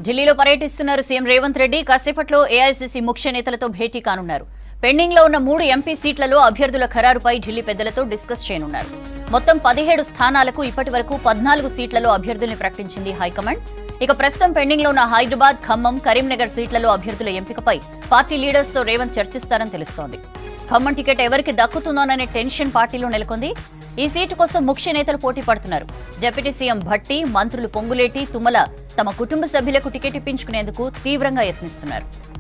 ఢిల్లీలో పర్యటిస్తున్నారు సీఎం రేవంత్ రెడ్డి. కాసేపట్లో ఏఐసీసీ ముఖ్య నేతలతో భేటీ కానున్నారు. పెండింగ్ లో ఉన్న 3 ఎంపీ సీట్లలో అభ్యర్థుల ఖరారుపై ఢిల్లీ పెద్దలతో డిస్కస్ చేయనున్నారు. మొత్తం 17 స్థానాలకు ఇప్పటివరకు 14 సీట్లలో అభ్యర్థుల్ని ప్రకటించింది హైకమాండ్. ఇక ప్రస్తుతం పెండింగ్ లో ఉన్న హైదరాబాద్, ఖమ్మం, కరీంనగర్ సీట్లలో అభ్యర్థుల ఎంపికపై పార్టీ లీడర్స్ తో రేవంత్ చర్చిస్తారని తెలుస్తోంది. ఖమ్మం టికెట్ ఎవరికి దక్కుతుందోననే టెన్షన్ పార్టీలో నెలకొంది. ఈ సీటు కోసం ముఖ్య నేతలు పోటీ పడుతున్నారు. డిప్యూటీ సీఎం భట్టి, మంత్రులు పొంగులేటి, తుమ్మల తమ కుటుంబ సభ్యులకు టికెట్ ఇప్పించుకునేందుకు తీవ్రంగా యత్నిస్తున్నారు.